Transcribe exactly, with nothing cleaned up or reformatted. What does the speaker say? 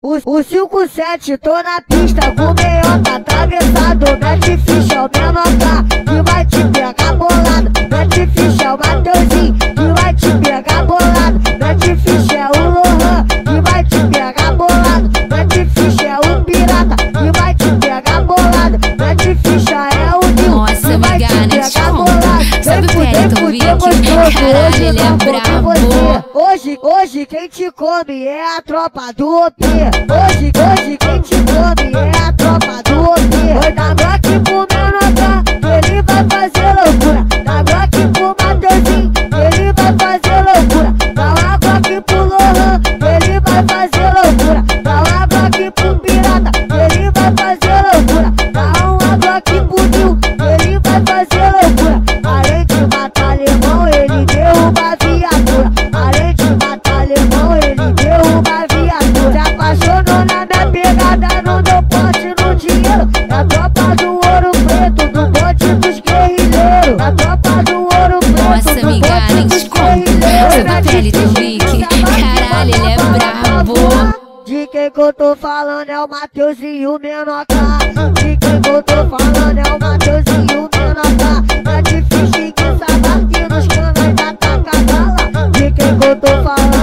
O, o cinco sete, tô na pista com o meiota atravessado. Mete ficha, é o menor que vai te pegar bolado. Mete ficha, é o Mateuzinho que vai te pegar bolado. Mete ficha, é o Lohan que vai te pegar bolado. Mete ficha, é o Pirata que vai te pegar bolado. Mete ficha, é o Nil que vai te pegar bolado. Vem fuder, fuder gostoso, hoje eu não vou com você. Hoje, hoje quem te come é a tropa do O P. Hoje, hoje quem te come é a tropa do O P. Foi da Glock pro Menor, ele vai fazer loucura. Da Glock pro Mateuzinho, ele vai fazer loucura. Dá uma Glock pro Lohan, ele vai fazer loucura. Dá uma Glock pro Pirata, ele vai fazer loucura. Dá uma Glock pro Nil, ele vai fazer loucura. Além de matar alemão, ele derruba a viatura. Além de matar alemão, ele derruba a viatura. Se apaixonou na minha pegada, não deu poste no dinheiro. É a tropa do Ouro Preto, do bonde dos guerrilheiros. É a tropa do Ouro Preto, nossa, do amiga, bonde nem dos te conto. guerrilheiros. Sobre a pele do Vic, caralho, ele é brabo. De quem que eu tô falando é o Mateuzinho Menor. De quem que eu tô falando é o Mateuzinho Menor. É difícil que sabe que nos canais da taca bala. De quem que eu tô falando